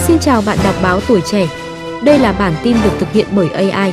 Xin chào bạn đọc báo Tuổi Trẻ. Đây là bản tin được thực hiện bởi AI.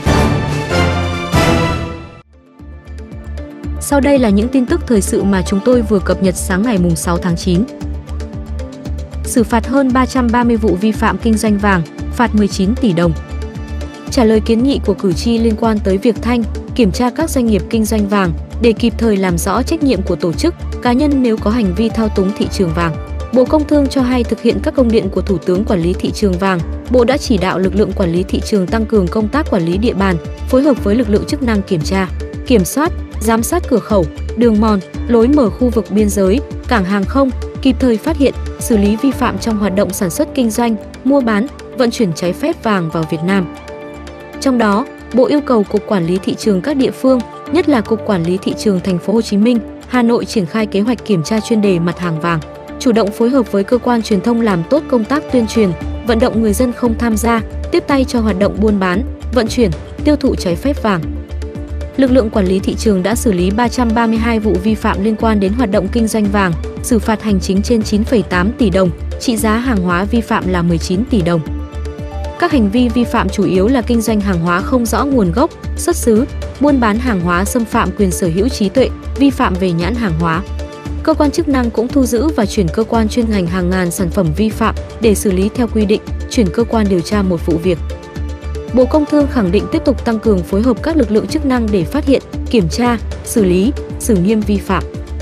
Sau đây là những tin tức thời sự mà chúng tôi vừa cập nhật sáng ngày 6 tháng 9. Xử phạt hơn 330 vụ vi phạm kinh doanh vàng, phạt 19 tỷ đồng. Trả lời kiến nghị của cử tri liên quan tới việc thanh, kiểm tra các doanh nghiệp kinh doanh vàng để kịp thời làm rõ trách nhiệm của tổ chức, cá nhân nếu có hành vi thao túng thị trường vàng. Bộ Công Thương cho hay thực hiện các công điện của Thủ tướng quản lý thị trường vàng, Bộ đã chỉ đạo lực lượng quản lý thị trường tăng cường công tác quản lý địa bàn, phối hợp với lực lượng chức năng kiểm tra, kiểm soát, giám sát cửa khẩu, đường mòn, lối mở khu vực biên giới, cảng hàng không, kịp thời phát hiện, xử lý vi phạm trong hoạt động sản xuất kinh doanh, mua bán, vận chuyển trái phép vàng vào Việt Nam. Trong đó, Bộ yêu cầu Cục Quản lý thị trường các địa phương, nhất là Cục Quản lý thị trường Thành phố Hồ Chí Minh, Hà Nội triển khai kế hoạch kiểm tra chuyên đề mặt hàng vàng, chủ động phối hợp với cơ quan truyền thông làm tốt công tác tuyên truyền, vận động người dân không tham gia, tiếp tay cho hoạt động buôn bán, vận chuyển, tiêu thụ trái phép vàng. Lực lượng quản lý thị trường đã xử lý 332 vụ vi phạm liên quan đến hoạt động kinh doanh vàng, xử phạt hành chính trên 9,8 tỷ đồng, trị giá hàng hóa vi phạm là 19 tỷ đồng. Các hành vi vi phạm chủ yếu là kinh doanh hàng hóa không rõ nguồn gốc, xuất xứ, buôn bán hàng hóa xâm phạm quyền sở hữu trí tuệ, vi phạm về nhãn hàng hóa. Cơ quan chức năng cũng thu giữ và chuyển cơ quan chuyên ngành hàng ngàn sản phẩm vi phạm để xử lý theo quy định, chuyển cơ quan điều tra một vụ việc. Bộ Công Thương khẳng định tiếp tục tăng cường phối hợp các lực lượng chức năng để phát hiện, kiểm tra, xử lý, xử nghiêm vi phạm.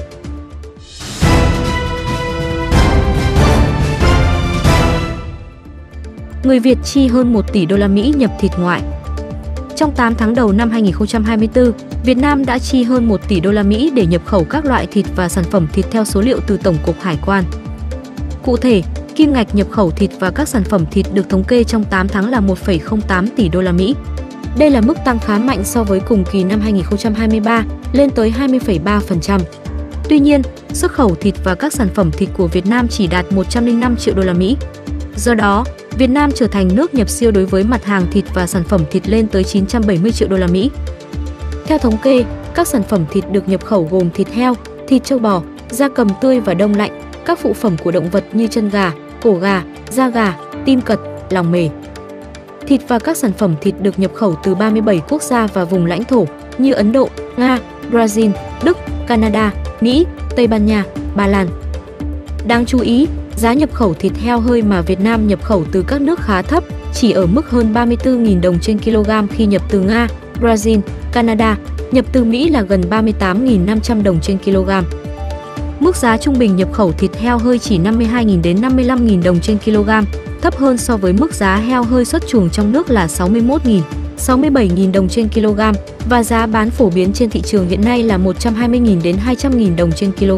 Người Việt chi hơn 1 tỷ đô la Mỹ nhập thịt ngoại. Trong 8 tháng đầu năm 2024, Việt Nam đã chi hơn 1 tỷ đô la Mỹ để nhập khẩu các loại thịt và sản phẩm thịt theo số liệu từ Tổng cục Hải quan. Cụ thể, kim ngạch nhập khẩu thịt và các sản phẩm thịt được thống kê trong 8 tháng là 1,08 tỷ đô la Mỹ. Đây là mức tăng khá mạnh so với cùng kỳ năm 2023, lên tới 20,3%. Tuy nhiên, xuất khẩu thịt và các sản phẩm thịt của Việt Nam chỉ đạt 105 triệu đô la Mỹ. Do đó, Việt Nam trở thành nước nhập siêu đối với mặt hàng thịt và sản phẩm thịt lên tới 970 triệu đô la Mỹ. Theo thống kê, các sản phẩm thịt được nhập khẩu gồm thịt heo, thịt trâu bò, gia cầm tươi và đông lạnh, các phụ phẩm của động vật như chân gà, cổ gà, da gà, tim cật, lòng mề. Thịt và các sản phẩm thịt được nhập khẩu từ 37 quốc gia và vùng lãnh thổ như Ấn Độ, Nga, Brazil, Đức, Canada, Mỹ, Tây Ban Nha, Ba Lan. Đáng chú ý, giá nhập khẩu thịt heo hơi mà Việt Nam nhập khẩu từ các nước khá thấp, chỉ ở mức hơn 34.000 đồng trên kg khi nhập từ Nga, Brazil, Canada, nhập từ Mỹ là gần 38.500 đồng trên kg. Mức giá trung bình nhập khẩu thịt heo hơi chỉ 52.000 đến 55.000 đồng trên kg, thấp hơn so với mức giá heo hơi xuất chuồng trong nước là 61.000, 67.000 đồng trên kg và giá bán phổ biến trên thị trường hiện nay là 120.000 đến 200.000 đồng trên kg.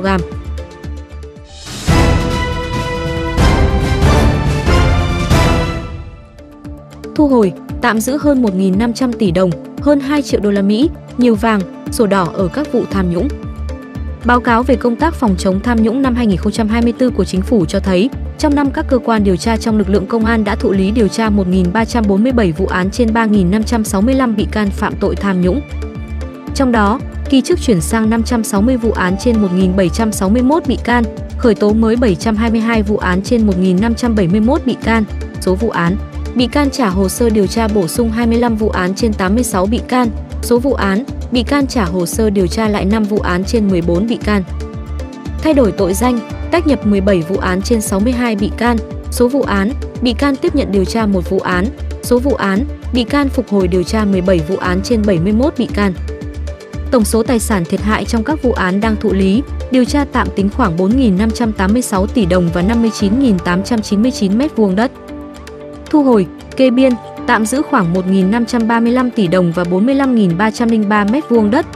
Thu hồi, tạm giữ hơn 1.500 tỷ đồng, hơn 2 triệu đô la Mỹ, nhiều vàng, sổ đỏ ở các vụ tham nhũng. Báo cáo về công tác phòng chống tham nhũng năm 2024 của Chính phủ cho thấy, trong năm các cơ quan điều tra trong lực lượng công an đã thụ lý điều tra 1.347 vụ án trên 3.565 bị can phạm tội tham nhũng. Trong đó, kỳ trước chuyển sang 560 vụ án trên 1.761 bị can, khởi tố mới 722 vụ án trên 1.571 bị can, số vụ án bị can trả hồ sơ điều tra bổ sung 25 vụ án trên 86 bị can, số vụ án bị can trả hồ sơ điều tra lại 5 vụ án trên 14 bị can. Thay đổi tội danh, tách nhập 17 vụ án trên 62 bị can, số vụ án bị can tiếp nhận điều tra 1 vụ án, số vụ án bị can phục hồi điều tra 17 vụ án trên 71 bị can. Tổng số tài sản thiệt hại trong các vụ án đang thụ lý, điều tra tạm tính khoảng 4.586 tỷ đồng và 59.899 m2 đất. Thu hồi, kê biên, tạm giữ khoảng 1.535 tỷ đồng và 45.303 m2 đất,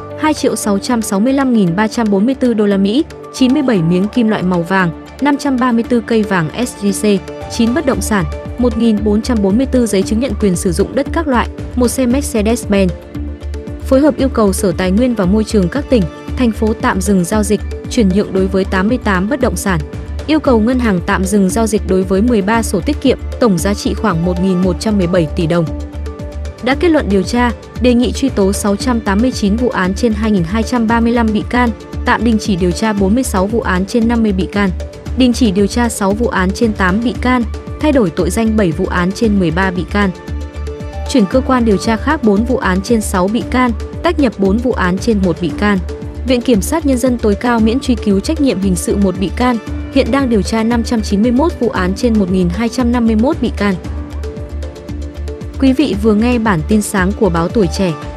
2.665.344 đô la Mỹ, 97 miếng kim loại màu vàng, 534 cây vàng SJC, 9 bất động sản, 1.444 giấy chứng nhận quyền sử dụng đất các loại, 1 xe Mercedes-Benz. Phối hợp yêu cầu Sở Tài nguyên và Môi trường các tỉnh, thành phố tạm dừng giao dịch, chuyển nhượng đối với 88 bất động sản. Yêu cầu ngân hàng tạm dừng giao dịch đối với 13 sổ tiết kiệm, tổng giá trị khoảng 1.117 tỷ đồng. Đã kết luận điều tra, đề nghị truy tố 689 vụ án trên 2.235 bị can, tạm đình chỉ điều tra 46 vụ án trên 50 bị can, đình chỉ điều tra 6 vụ án trên 8 bị can, thay đổi tội danh 7 vụ án trên 13 bị can. Chuyển cơ quan điều tra khác 4 vụ án trên 6 bị can, tách nhập 4 vụ án trên 1 bị can. Viện Kiểm sát Nhân dân tối cao miễn truy cứu trách nhiệm hình sự 1 bị can, hiện đang điều tra 591 vụ án trên 1.251 bị can. Quý vị vừa nghe bản tin sáng của báo Tuổi Trẻ.